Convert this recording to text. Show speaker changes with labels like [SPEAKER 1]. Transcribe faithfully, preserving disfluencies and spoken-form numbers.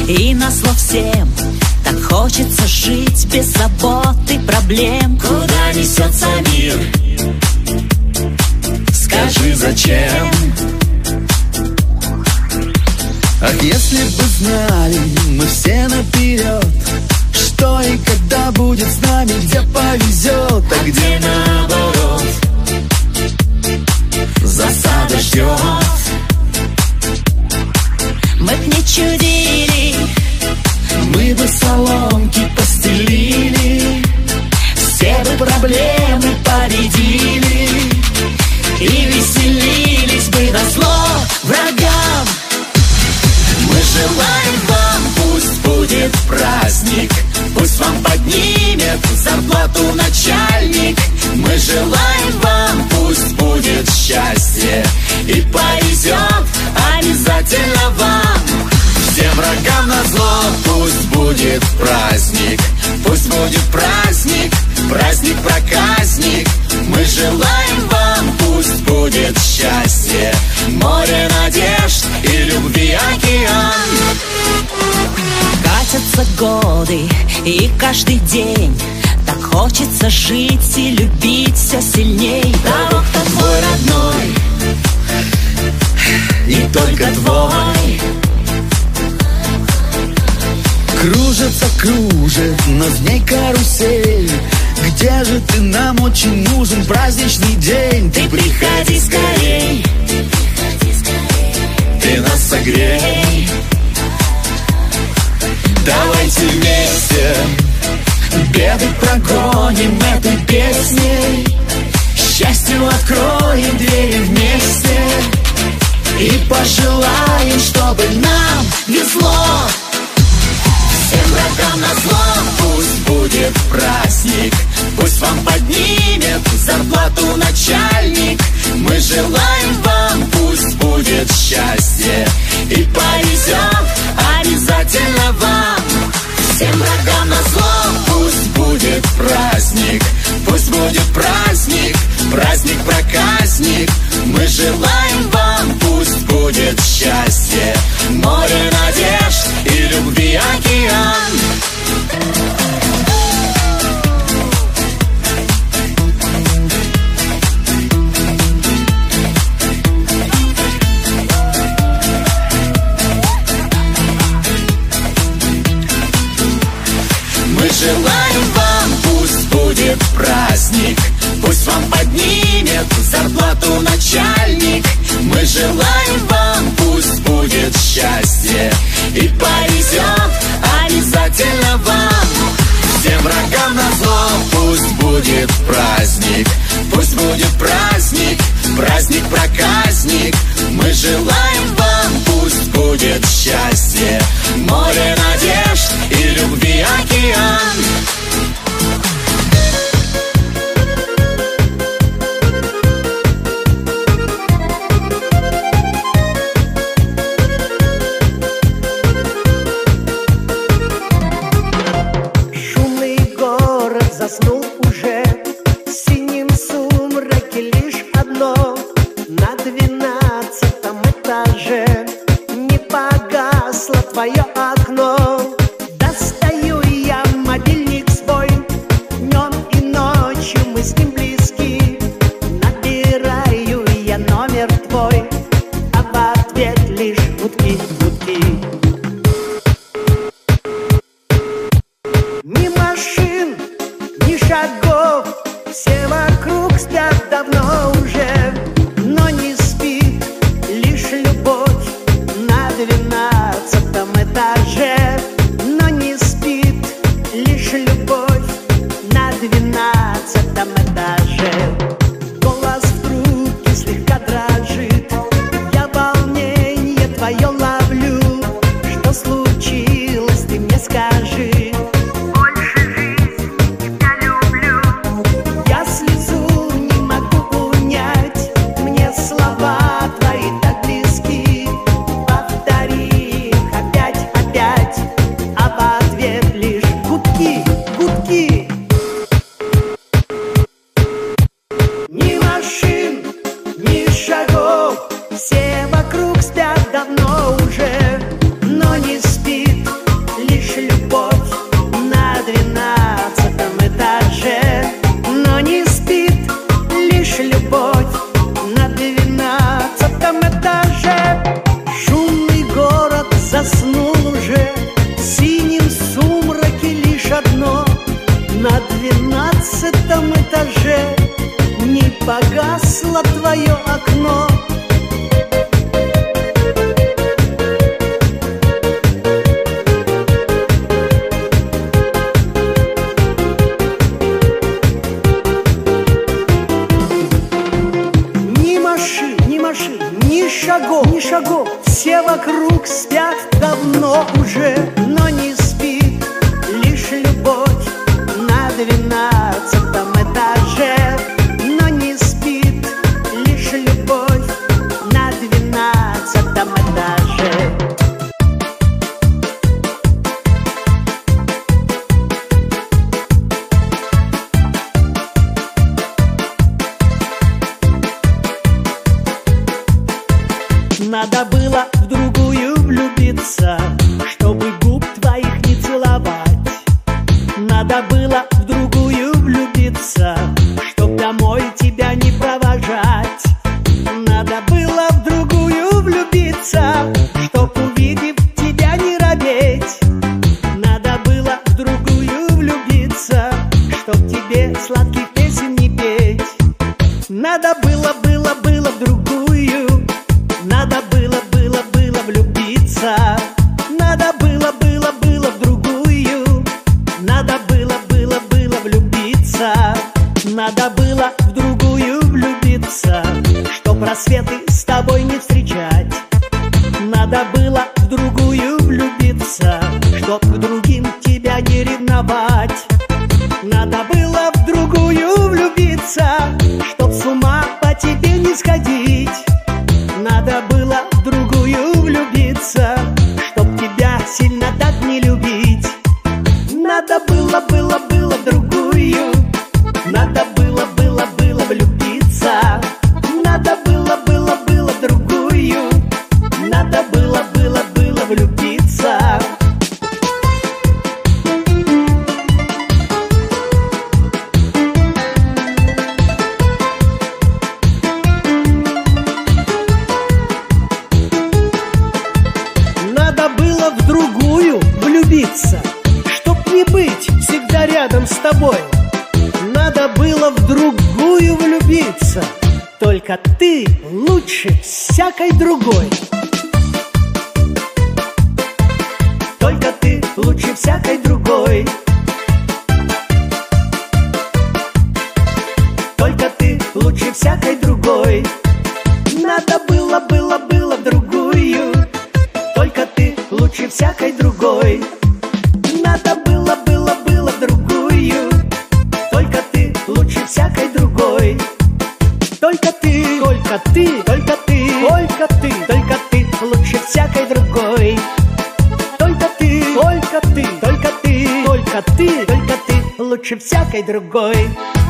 [SPEAKER 1] И назло всем так хочется жить без забот и проблем.
[SPEAKER 2] Куда несется мир? Скажи, зачем?
[SPEAKER 3] Ах, если бы знали мы все наперед, что и когда будет с нами, где повезет,
[SPEAKER 2] а где наоборот засада ждет.
[SPEAKER 1] Мы б не чудили,
[SPEAKER 2] мы бы соломки постелили, все бы проблемы победили и веселились бы назло врагам. Мы желаем вам, пусть будет праздник, пусть вам поднимет зарплату начальник. Мы желаем вам, пусть будет счастье и повезет обязательно вам. Всем врагам назло пусть будет праздник, пусть будет праздник, праздник-проказник. Мы желаем вам, пусть будет счастье, море надежд и любви океан.
[SPEAKER 1] Катятся годы, и каждый день так хочется жить и любить все сильней.
[SPEAKER 2] Того, кто твой родной, и только твой.
[SPEAKER 3] Кружится, кружит, но с ней карусель. Где же ты, нам очень нужен праздничный день.
[SPEAKER 2] Ты приходи скорей, ты нас согрей. Давайте вместе беды прогоним этой песней, счастью откроем двери вместе и пожелаем, чтобы нам везло. Всем врагам назло пусть будет праздник, пусть вам поднимет зарплату начальник. Мы желаем вам, пусть будет счастье и повезет обязательно вам. Всем врагам назло пусть будет праздник, пусть будет праздник, праздник-проказник. Мы желаем вам, пусть будет счастье, море надежд и любви океан. Мы желаем вам, пусть будет праздник, пусть вам поднимет зарплату начальник. Мы желаем вам, пусть будет счастье и повезет обязательно вам. Всем врагам назло пусть будет праздник, пусть будет праздник, праздник-проказник. Мы желаем вам, пусть будет счастье, море надежд и любви океан.
[SPEAKER 4] Шумный город заснул уже, в синем сумраке лишь одно. На двенадцатом этаже не погасло твое окно. Достаю я мобильник свой, днем и ночью мы с ним близки. Набираю я номер твой, а в ответ лишь гудки, гудки. Ни машин, ни шагов, все вокруг спят давно уже. Но не спит лишь любовь на двенадцатом этаже. Но не спит лишь любовь на двенадцатом этаже. Голос в трубке слегка дрожит, я волнение твое ловлю. Что случилось, ты мне скажи. двенадцатом этаже не погасло твое окно. Ни машин, ни машин, ни шагов, ни шагов, все вокруг спят давно уже, но не спит лишь любовь на двенадцатом этаже. Но не спит лишь любовь на двенадцатом этаже. Надо было в другую влюбиться, чтобы губ твоих не целовать. Надо было в другую влюбиться, чтоб домой тебя не провожать. Надо было в другую влюбиться, чтоб, увидев тебя, не робеть. Надо было в другую влюбиться, чтоб тебе сладких песен не петь. Надо было, было, было в другую. Надо было, было, было влюбиться. Надо было, было, было в другую. Надо было, было, было влюбиться. Надо было в другую влюбиться, чтоб рассветы с тобой не встречать. Надо было в другую влюбиться, чтоб к другим тебя не ревновать. Надо было в другую влюбиться, чтоб с ума по тебе не сходить. Надо было в другую влюбиться, чтоб тебя сильно так не любить. Надо было, было, было в другую. Надо было, было, было влюбиться. Надо было, было, было в другую. Надо было, было, было влюбиться. Надо было в другую влюбиться, чтоб не быть всегда рядом с тобой. Надо было в другую влюбиться, только ты лучше всякой другой. Только ты лучше всякой другой. Только ты лучше всякой другой. Надо было, было, было в другую. Только ты лучше всякой другой. Надо было, было, было в другую. Только ты лучше всякой другой. Только ты, только ты, только ты, только ты, только ты лучше всякой другой. Только ты, только ты, только ты, только ты, только ты лучше всякой другой.